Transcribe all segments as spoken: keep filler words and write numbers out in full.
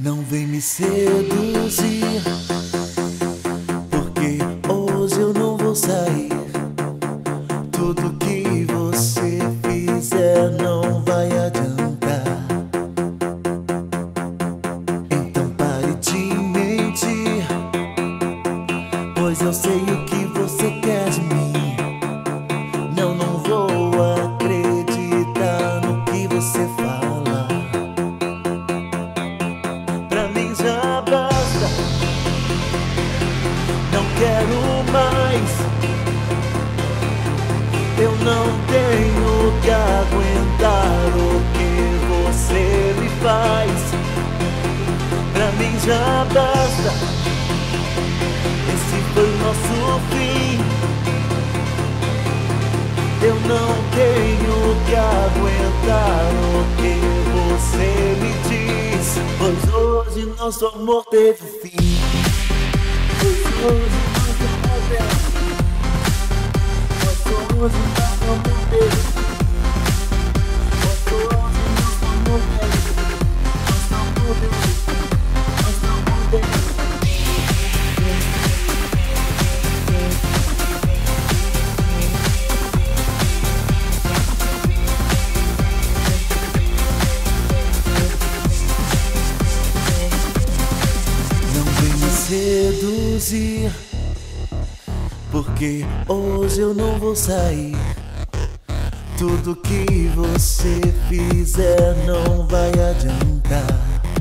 Não vem me seduzir, porque hoje eu não vou sair. Tudo que você fizer não vai adiantar. Então pare de mentir, pois eu sei o que você quer de mim. Não, não vou acreditar no que você fala. Pra mim já basta, não quero mais. Eu não tenho que aguentar o que você me faz. Pra mim já basta, esse foi o nosso fim. Eu não tenho que aguentar o que você me diz, pois hoje nosso amor teve fim. Pois hoje nosso amor teve fim. Pois hoje nosso amor teve fim. Pois hoje nosso amor teve fim. Nosso amor teve fim. Nosso amor teve fim. Seduzir, porque hoje eu não vou sair. Tudo que você fizer não vai adiantar.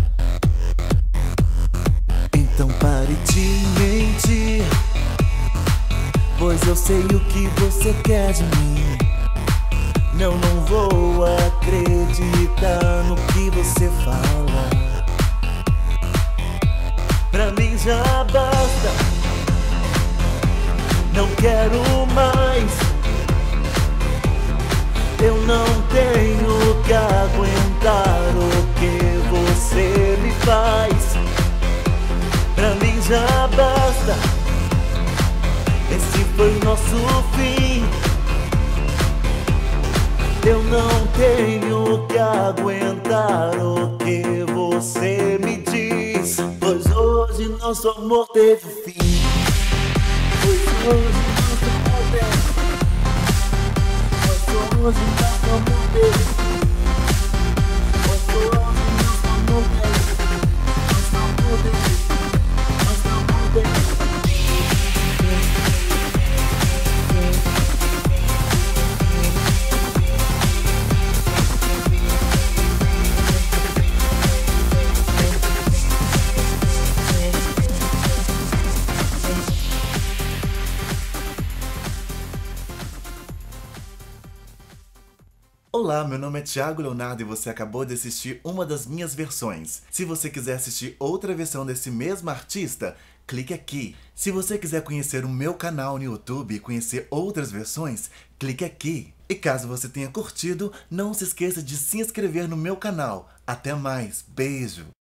Então pare de mentir, pois eu sei o que você quer de mim. Não, não vou acreditar no que você fala. Pra mim já basta, não quero mais. Eu não tenho que aguentar o que você me faz. Pra mim já basta, esse foi o nosso fim. Eu não tenho que aguentar o que você me diz, pois hoje nosso amor teve fim. Pois hoje nosso amor teve fim. Pois hoje nosso amor teve fim. Pois hoje nosso amor teve fim. Nosso amor teve fim. Nosso amor teve fim. Olá, meu nome é Thiago Leonardo e você acabou de assistir uma das minhas versões. Se você quiser assistir outra versão desse mesmo artista, clique aqui. Se você quiser conhecer o meu canal no YouTube e conhecer outras versões, clique aqui. E caso você tenha curtido, não se esqueça de se inscrever no meu canal. Até mais, beijo!